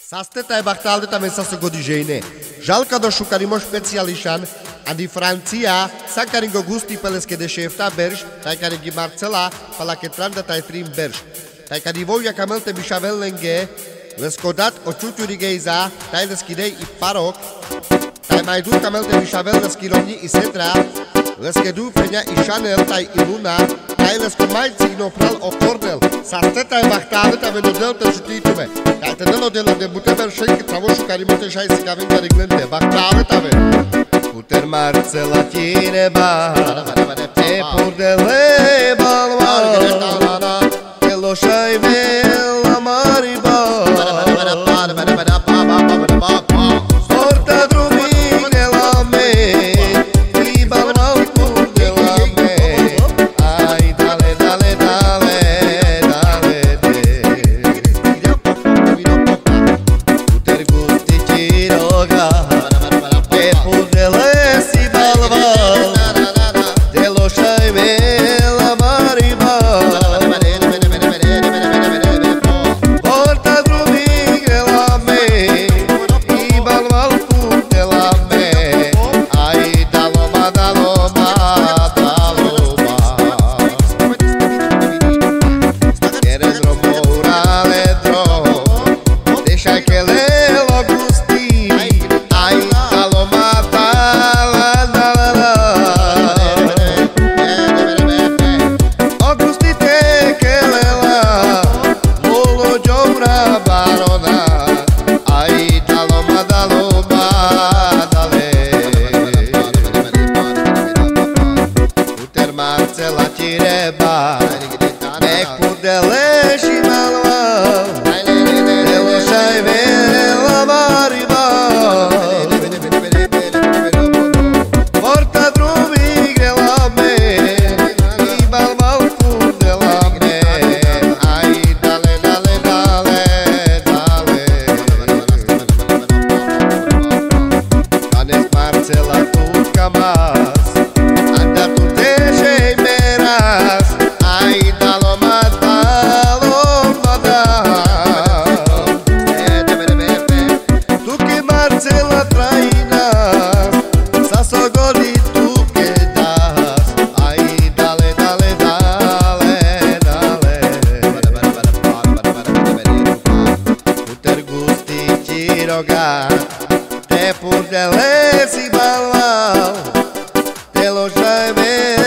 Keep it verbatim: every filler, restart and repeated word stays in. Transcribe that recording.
Sasteta e bachtalde também sa sogodijene. Jalka do šukarimo speciališan, a di Francia, sa caringo gusti peles que de chefta berj, tai caringi Marcela, pala que tranda tai trim berj. Tai cari voia camelte bichavel lenge, lescodat o ciutiurigeiza, tai leschidei i parok, tai mai du camelte bichavel leschironi i setra, leschedu prenia i Chanel tai i Luna, tai lescomai signo pral o cornel. Sasteta e bachtalde também no delta ciutitume. Tai te delo delo de buteber šejki travo šukarimo te šaj si kavin da riglente. Bachtalde também. Puter Marcela tireba, e por dele balva, que lo šaj vela mariba. Porta drumi dela me, i balva por dela me. Ai, dale, dale, dale, dale, de. Puter gusti tiroga, e por dele si balva, de lo šaj vela mariba. Porta drumi dela me, i balva por dela me. Ai, daloma, daloma, daloma. Queres romora ledro, deixa que ele lo gusti. Ai, daloma, dala, dala. O gusti te que lela, bolo jomra barona. Ai, daloma, daloma, dale. Puter Marcela tireba, e por dele shimalva, delo šaj vela mariba. Porta drumi dela me, i balva por dela me. Ai, dale, dale, dale, dale. Danes Marcela tu camas, anda tu deixei meras. Ai, daloma, daloma, da. Tu que Marcela trainas, sa sogodi tu que das. Ai, dale, dale, dale, dale. Puter gusti tiroga, te por dele si balva, te lo šaj vela